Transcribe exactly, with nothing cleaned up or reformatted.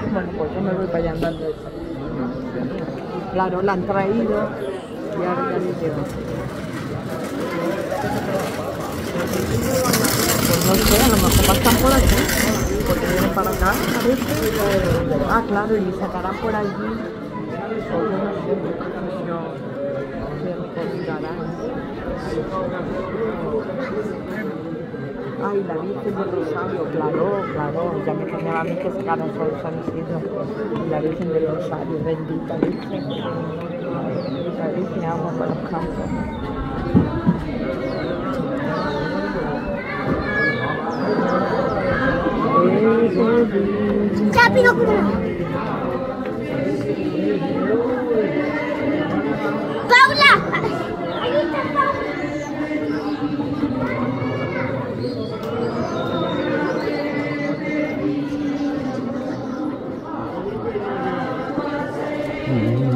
Bueno, pues yo me voy para allá andando. Claro, la han traído y ahora ya me llevo. Pues no sé, a lo mejor pasan por aquí, porque vienen para acá, parece. Ah, claro, y sacarán por allí. Pues yo no sé, yo se encontrarán. Ay, la Virgen del Rosario, claro, claro, ya me enseñaba a mí que sacaron solo San Isidro. Y la Virgen del Rosario, bendita Virgen. La Virgen agua para los campos. Rápido, Paula. Ahí está Paula. Mm-hmm.